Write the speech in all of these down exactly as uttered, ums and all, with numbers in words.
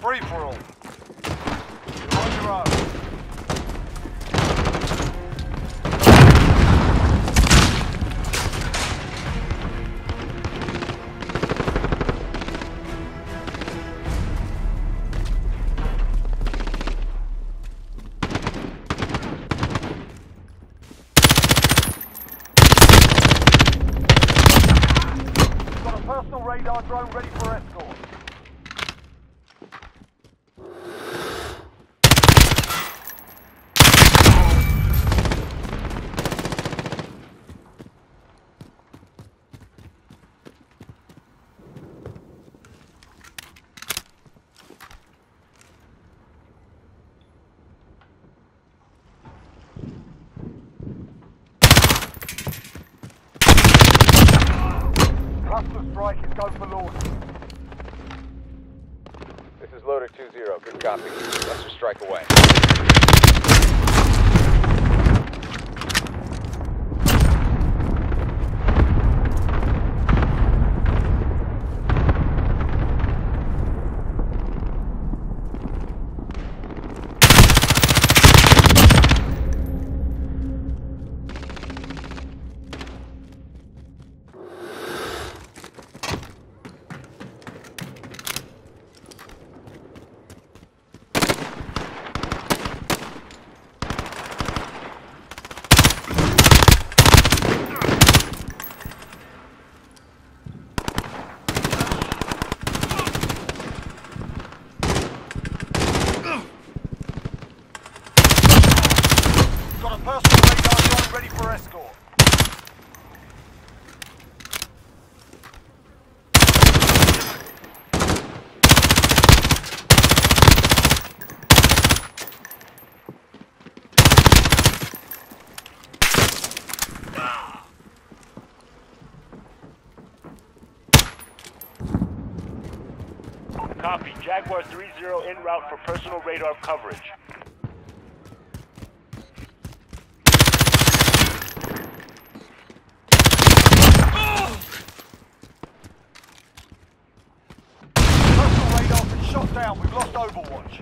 free-for-all. You're on your own. Personal radar drone ready for escort. Cluster strike is go for launch. This is Loader two zero. Good copy. Cluster strike away. Personal radar drone ready for escort. Copy. Jaguar three zero en route for personal radar coverage. Shot down, we've lost Overwatch.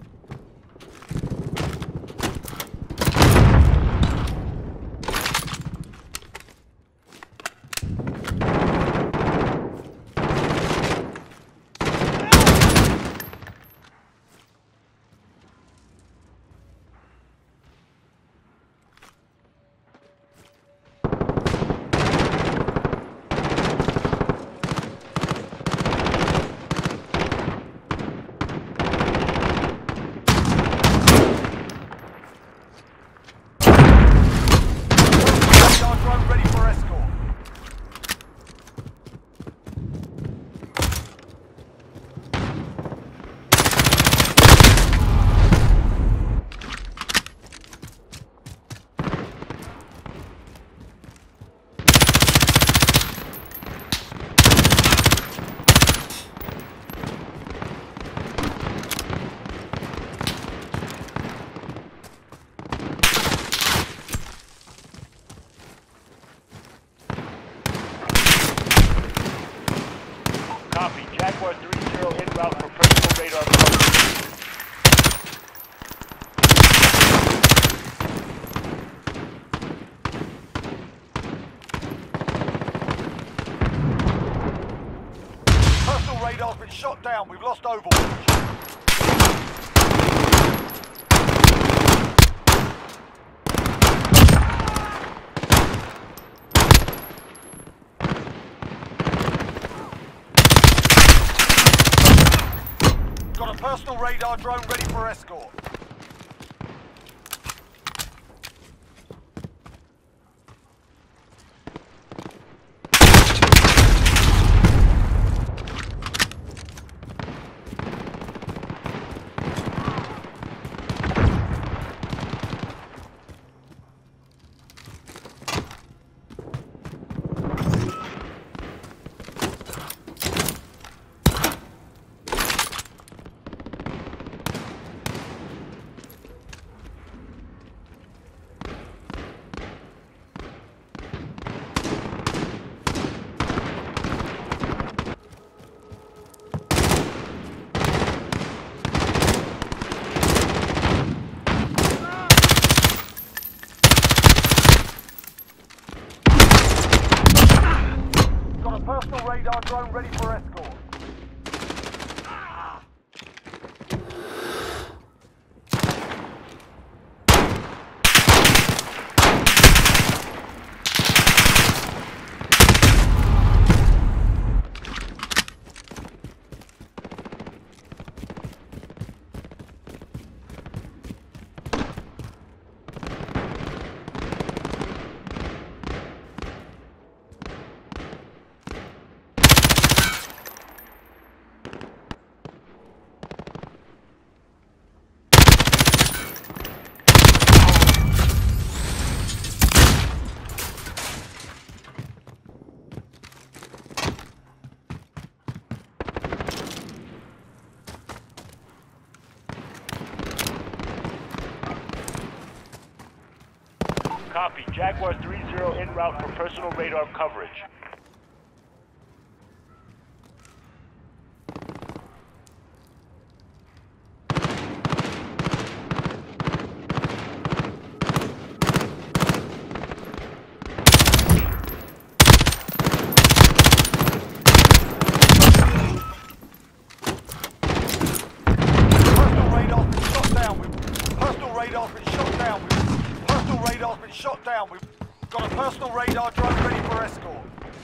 Copy. Jaguar three zero en route for personal radar coverage. Personal radar's been shot down, we've lost Overwatch. Got a personal radar drone ready for escort. radar drone ready for escort. Copy. Jaguar three zero en route for personal radar coverage. Personal radar's been shot down. We've personal radar's been shot down. We've personal radar's been shot down. We've got a personal radar drone ready for escort.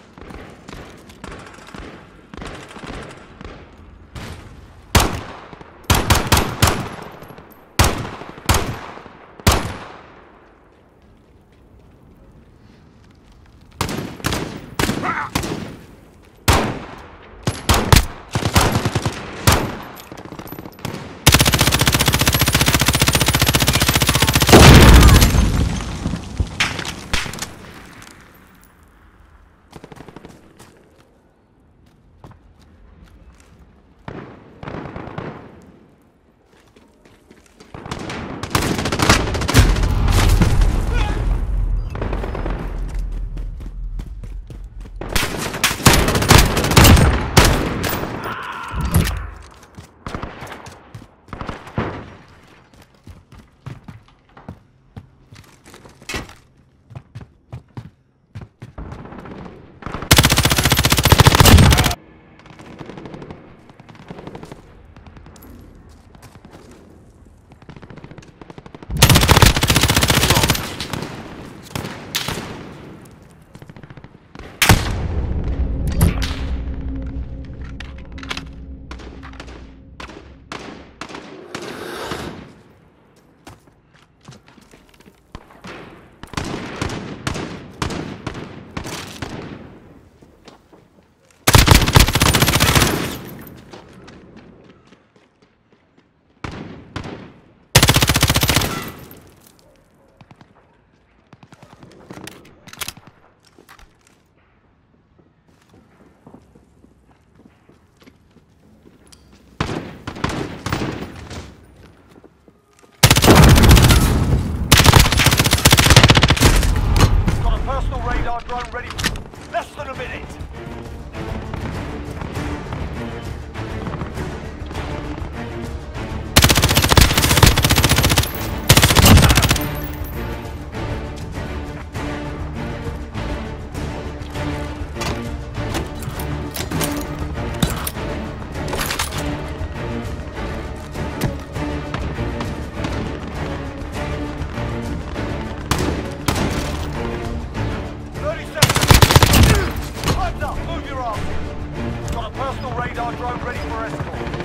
Drone ready for less than a minute. Got a personal radar drone ready for escort.